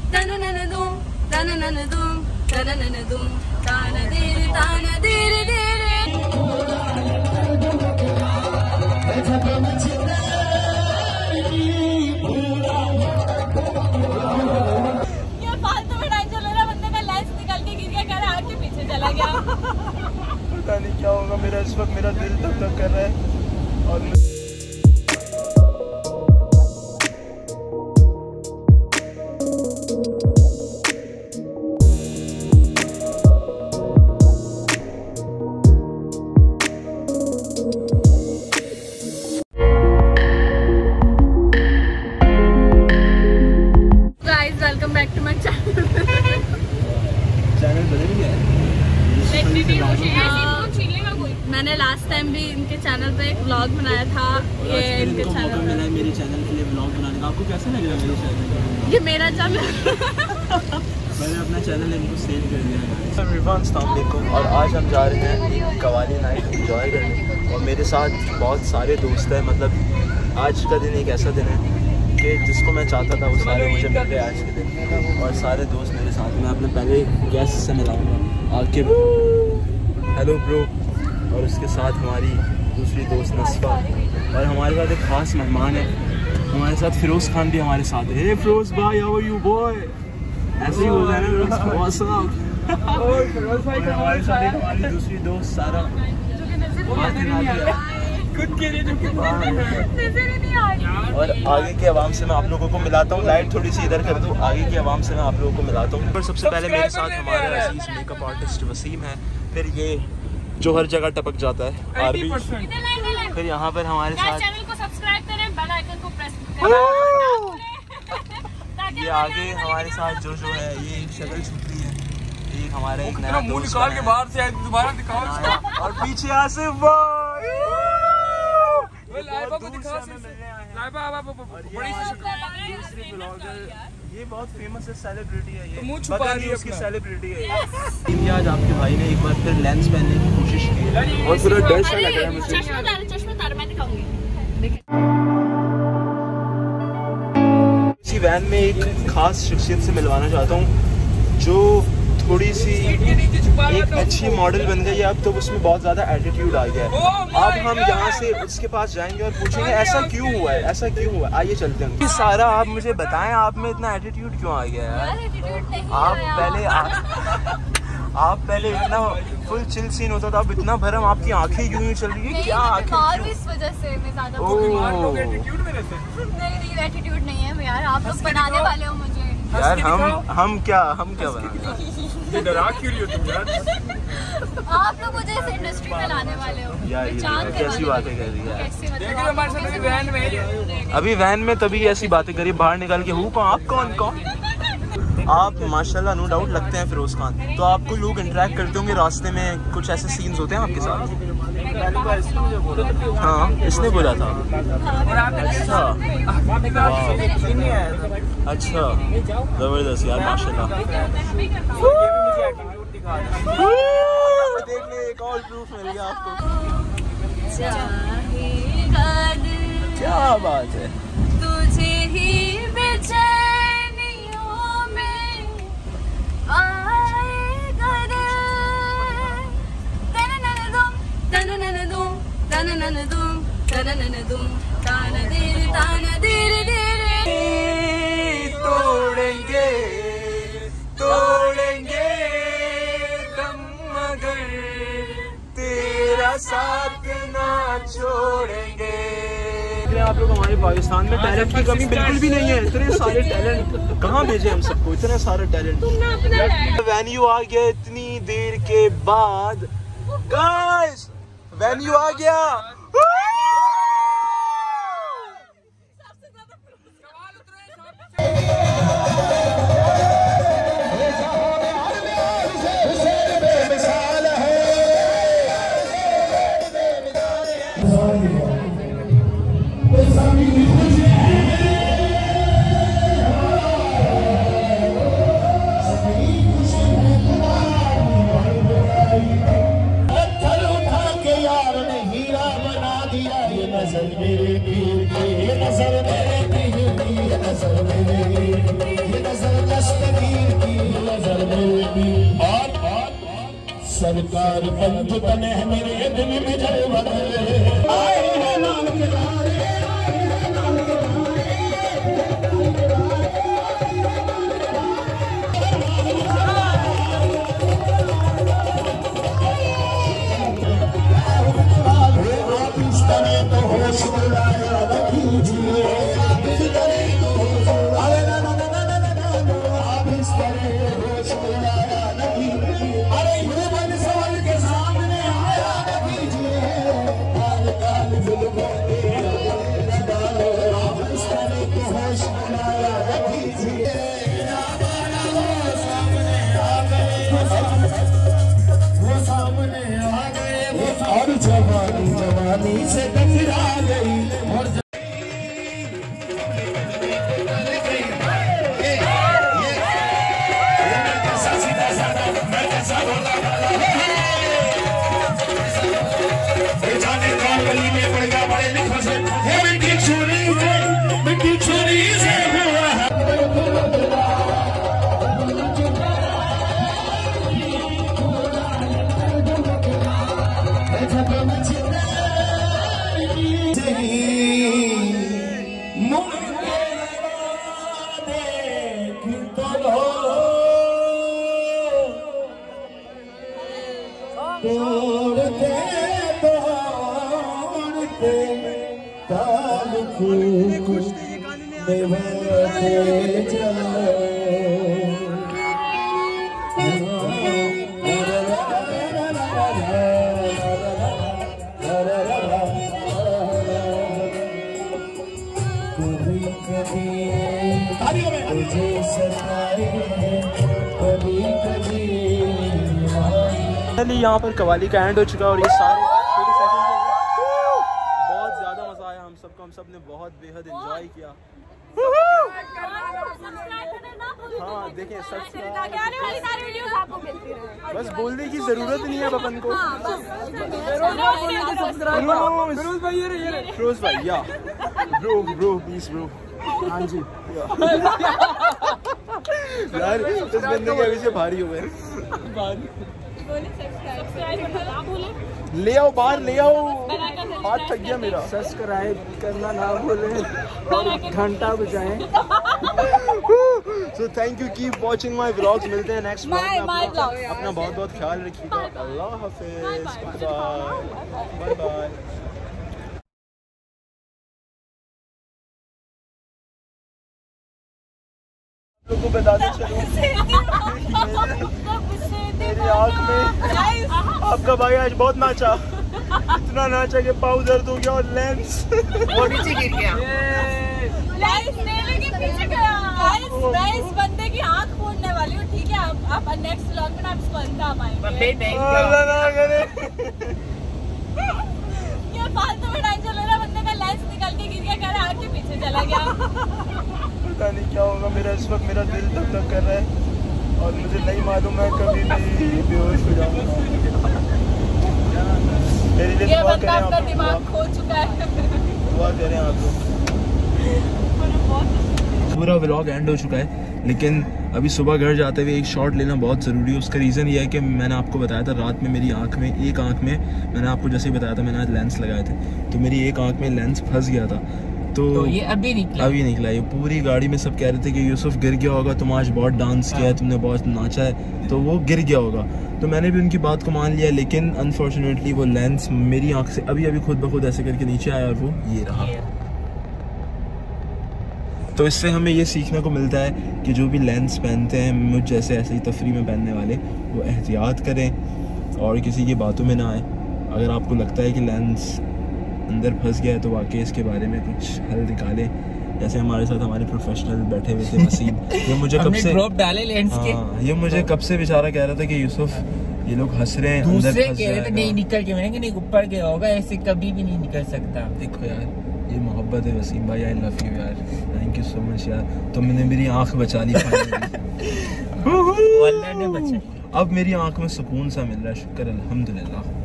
पता नहीं क्या होगा मेरा इस वक्त, मेरा दिल धक धक कर रहा है और welcome back to my channel बदल गया है। मैंने लास्ट टाइम भी इनके चैनल पे एक व्लॉग बनाया था। ये इनके चैनल पे मेरे चैनल के लिए व्लॉग बनाने का। आपको कैसा लग रहा है मेरे चैनल? ये मेरा चैनल मैंने अपना चैनल इनको सेल कर दिया है। अस्सलाम वालेकुम और आज हम जा रहे हैं कवाली नाइट एंजॉय करने और मेरे साथ बहुत सारे दोस्त हैं। मतलब आज का दिन एक ऐसा दिन है कि जिसको मैं चाहता था वो सारे मुझे मिल गए आज के दिन और सारे दोस्त मेरे साथ। मैं अपने पहले गेस्ट से मिलाऊंगा आके, हेलो ब्रो। और उसके साथ हमारी दूसरी दोस्त नस्फा और हमारे साथ एक ख़ास मेहमान है हमारे साथ, फिरोज़ खान भी हमारे साथ है। हे फिरोज़ भाई, हाउ आर यू बॉय? ऐसे ही बोल रहा है ना व्हाट्स अप। हमारे साथ हमारी दूसरी दोस्त सारा और आगे की आवाम से मैं आप लोगों को मिलाता हूँ। लाइट थोड़ी सी इधर कर दूँ, आगे की आवाम से मैं आप लोगों को मिलाता हूँ। पर सबसे पहले मेरे साथ हमारे अजीज मेकअप आर्टिस्ट वसीम है, फिर ये जो हर जगह टपक जाता है आरबी, फिर यहाँ पर हमारे साथ चैनल को सब्सक्राइब करें, बेल आइकन को प्रेस करें। ये आगे हमारे साथ जो है ये शक्ल छुपी है, ये हमारा एक नया मुंह निकाल के बाहर से दोबारा दिखाओ और पीछे आसिफ ये बहुत फेमस है, सेलिब्रिटी है, ये मुंह छुपा रही है उसकी सेलिब्रिटी है। आज आपके भाई ने एक बार फिर लेंस पहनने की कोशिश की है और पूरा डर सा लग रहा है मुझे। इसी वैन में एक खास शख्सियत से मिलवाना चाहता हूँ जो थोड़ी सी एक अच्छी मॉडल बन गई है अब, तो उसमें बहुत ज़्यादा एटीट्यूड आ गया है। अब हम यहाँ से उसके पास जाएंगे और पूछेंगे ऐसा क्यों हुआ है, ऐसा क्यों हुआ है। आइए चलते हैं। सारा आप मुझे बताएं, आप में इतना एटीट्यूड क्यों आ गया है? आप पहले इतना फुल चिल सीन होता था, अब इतना भरम, आपकी आंखें यूं ही चल रही है, क्या आंखें? इस वजह से मैं ज़्यादा एटीट्यूड नहीं है यार, आप लोग बनाने वाले हो मुझे यार। हम क्या बनाने? आप लोग मुझे इस इंडस्ट्री में लाने वाले हो यार। कैसी बातें कर रही है मतलब अभी वैन में, तभी ऐसी बातें करी, बाहर निकाल के हूँ आप कौन? आप माशाल्लाह नो डाउट लगते हैं फिरोज़ खान। तो आपको लोग इंटरेक्ट करते होंगे रास्ते में, कुछ ऐसे सीन्स होते हैं आपके साथ? हाँ, इसने बोला था। अच्छा जबरदस्त यार, माशाल्लाह। देख ले, एक और प्रूफ मिल गया आपको। क्या बात है। तुझे ही बेचैनियों में आएगा तोड़ेंगे दम मगर तेरा साथ ना छोड़ेंगे। आप लोग हमारे पाकिस्तान में टैलेंट की कमी बिल्कुल भी नहीं है। इतने सारे टैलेंट कहाँ भेजे हम सबको, इतने सारे टैलेंट। वेन्यू आ गया इतनी देर के बाद, गाइस वेन्यू आ गया। सरकार पंच तने मेरे दिल में जलवा आए हैं नाम के तारे, आए हैं नाम के तारे। आप इस तरह तो होश बुलाया रखीजिए, आप इस तरह तो आप इस तरह होश बुलाया रखीजिए। अरे ह्यूमन सोल के सामने आया रखीजिए, काल काल जुल्मों के डालो, आप इस तरह तो होश बुलाया रखीजिए। वो सामने आ गए, वो और जवानी जवानी से टकरा गई और गली में पड़ गया बड़े लिखों से मिट्टी चोरी से हुआ है। यहाँ पर कवाली का एंड हो चुका है और ये सारे छोटे सेशन चल रहे हैं। बहुत ज़्यादा मज़ा आया हम सबको, हम सब ने बहुत बेहद एंजॉय किया। हाँ देखिए बस बोलने की ज़रूरत नहीं है अपन को। फिरोज भाई या ब्रो प्लीज ब्रो। हाँ जी यार इस बंदे के अभी से भारी हो गए। ले आओ बाहर ले आओ, हाथ थक गया मेरा। सब्सक्राइब करना ना भूलें, घंटा बजाएं। So thank you, keep watching my vlogs. मिलते हैं नेक्स्ट व्लॉग में। अपना बहुत बहुत ख्याल रखिएगा। अल्लाह हाफिज, बाय बाय। लोगों को बताते चलो मेरी आँख में आपका भाई आज बहुत नाचा, इतना नाचा कि पाँव दर्द हो गया और लेंस वो नीचे गिर गया। लेंस नेले के पीछे गया। मैं इस बंदे की आँख फोड़ने वाली हूँ, ठीक है? आप नेक्स्ट व्लॉग में आप इसको अंधा पाएंगे। ये फालतू में टेंशन ले रहा, बंदे का लेंस निकल के गिर गया, कह रहा आँख के पीछे चला गया। पता नहीं क्या होगा, मेरा इस वक्त मेरा दिल धक धक कर रहा है और मुझे नहीं मालूम मैं कभी भी बेहोश हो जाऊंगा। मेरे लिए दुआ करें आप लोग, दिमाग खो चुका है। दुआ करें आप लोग। पूरा व्लॉग एंड हो चुका है, लेकिन अभी सुबह घर जाते हुए एक शॉट लेना बहुत ज़रूरी है। उसका रीज़न ये है कि मैंने आपको बताया था रात में मेरी आँख में, एक आँख में मैंने आपको जैसे ही बताया था मैंने आज लेंस लगाए थे, तो मेरी एक आँख में लेंस फंस गया था। तो ये अभी निकला। ये पूरी गाड़ी में सब कह रहे थे कि यूसुफ गिर गया होगा, तुम आज बहुत डांस किया है, तुमने बहुत नाचा है, तो वो गिर गया होगा। तो मैंने भी उनकी बात को मान लिया, लेकिन अनफॉर्चुनेटली वो लेंस मेरी आंख से अभी खुद ब खुद ऐसे करके नीचे आया और वो ये रहा। तो इससे हमें ये सीखने को मिलता है कि जो भी लेंस पहनते हैं मुझ जैसे ऐसे ही तफरी में पहनने वाले, वो एहतियात करें और किसी की बातों में ना आए। अगर आपको लगता है कि लेंस अंदर फंस गया है तो वाकई इसके बारे में कुछ हल निकालें। जैसे हमारे साथ हमारे प्रोफेशनल बैठे हुए थे वसीम, ये मुझे कब से ड्रॉप डाले लेंस के, ये मुझे कब से बेचारा कह रहा था कि यूसुफ ये लोग हंस रहे हैं, अंदर फंस जाएगा। नहीं निकल के, मैंने कि नहीं ऊपर गया होगा, ऐसे कभी भी नहीं निकल सकता। देखो यार ये मोहब्बत है वसीम भाई, आई लव यू यार, थैंक यू सो मच यार, तुमने मेरी आँख बचा ली। अल्लाह ने बचाई, अब मेरी आँख में सुकून सा मिल रहा है, शुक्र अल्हम्दुलिल्लाह।